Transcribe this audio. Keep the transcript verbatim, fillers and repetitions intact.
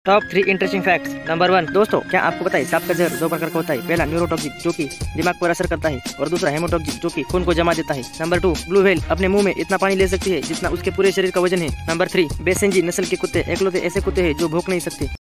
Top three interesting facts. Number one, दोस्तों क्या आपको पता है सांप का जहर दो प्रकार का होता है। पहला न्यूरोटॉक्सिक जो कि दिमाग पर असर करता है और दूसरा हेमोटॉक्सिक जो कि खून को जमा देता है। नंबर टू, ब्लू व्हेल अपने मुंह में इतना पानी ले सकती है जितना उसके पूरे शरीर का वजन है। नंबर थ्री, बेसेंजी नस्ल के कुत्ते एकलौते ऐसे कुत्ते हैं जो भौंक नहीं सकते।